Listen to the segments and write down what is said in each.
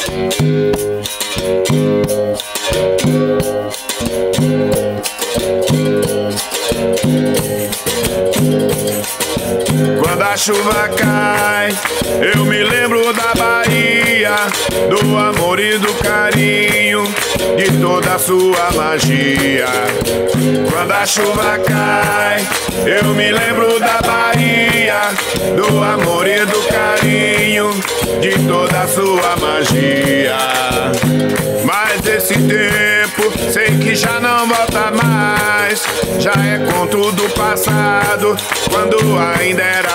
Quando a chuva cai, eu me lembro da Bahia, do amor e do carinho, de toda a sua magia. Quando a chuva cai, eu me lembro da Bahia, do amor e do carinho, de toda a sua magia. Mas esse tempo, sei que já não volta mais, já é conto do passado, quando ainda era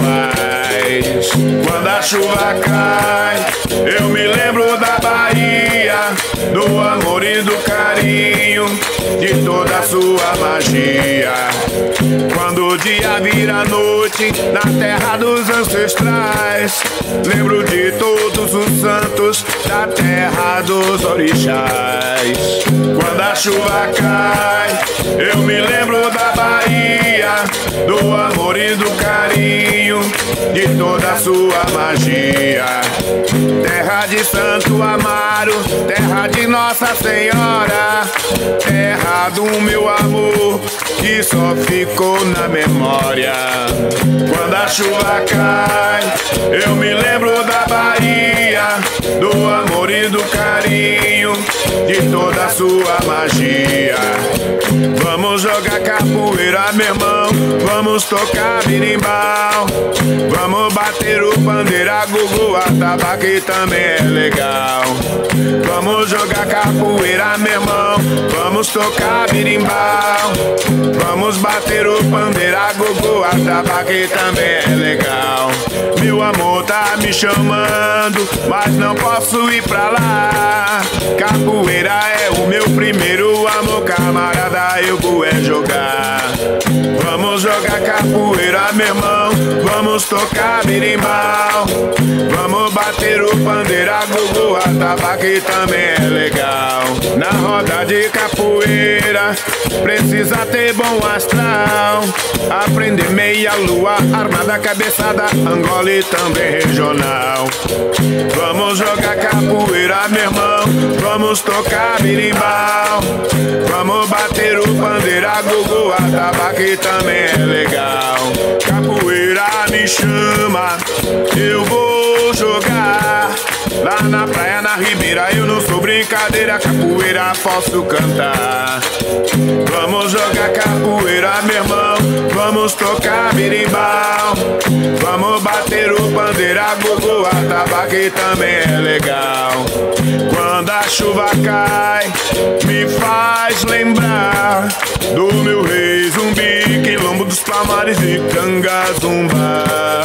rapaz. Quando a chuva cai, eu me lembro da Bahia, do amor e do carinho, de toda a sua magia. Quando o dia vira noite, na terra dos ancestrais, lembro de todos os santos, da terra dos orixás. Quando a chuva cai, eu me lembro da Bahia, do amor e do carinho, de toda a sua magia. Terra de Santo Amaro, terra de Nossa Senhora, terra do meu amor, que só ficou na memória. Quando a chuva cai, eu me lembro da Bahia, do amor e do carinho, de toda a sua magia. Vamos jogar capoeira, meu irmão, vamos tocar berimbau, vamos bater o pandeiro, a gugu, a tabaco, que também é legal. Vamos jogar capoeira, meu irmão, vamos tocar berimbau, vamos bater o pandeiro, a gugu, a tabaco, que também é legal. Meu amor tá me chamando, mas não posso ir pra lá. Capoeira é o meu primeiro amor, camarada, eu vou é jogar. Vamos jogar capoeira, meu irmão, vamos tocar berimbau, vamos bater o pandeiro, a gugu, a tabaco, que também é legal. Na roda de capoeira precisa ter bom astral, aprender meia lua, armada, cabeçada, Angola e também regional. Vamos jogar capoeira, meu irmão, vamos tocar berimbau, vamos bater o pandeiro, a gugu, a tabaco, que também é legal. Capoeira me chama, eu vou jogar lá na praia, na ribeira, eu não sou brincadeira, capoeira posso cantar. Vamos jogar capoeira, meu irmão, vamos tocar berimbau, vamos bater o pandeiro, a gugu, a tabaco, que também é legal. Quando a chuva cai, me faz lembrar do meu rei Zumbi, quilombo dos Palmares e Cangazumba.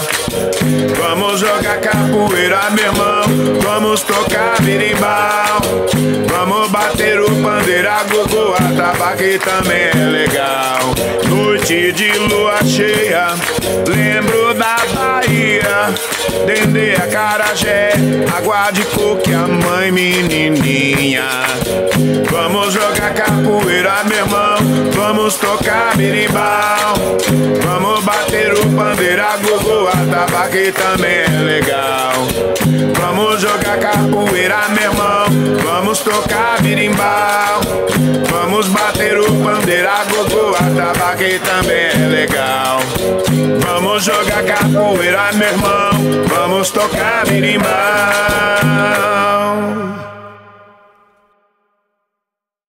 Vamos jogar capoeira, meu irmão, vamos tocar berimbau, vamos bater o pandeiro, a gugu, a tabaco, que também é legal. Noite de lua cheia, lembro da Bahia, dendê, acarajé, água de coco e a mãe menininha. Vamos jogar capoeira, meu irmão, vamos tocar berimbau, vamos bater o pandeiro, a gugu, a tabaco, que também é legal. Vamos jogar capoeira, meu irmão, vamos tocar berimbau, vamos bater o pandeiro, a gugu, a tabaco, que também é legal. Vamos jogar capoeira, meu irmão, vamos tocar berimbau.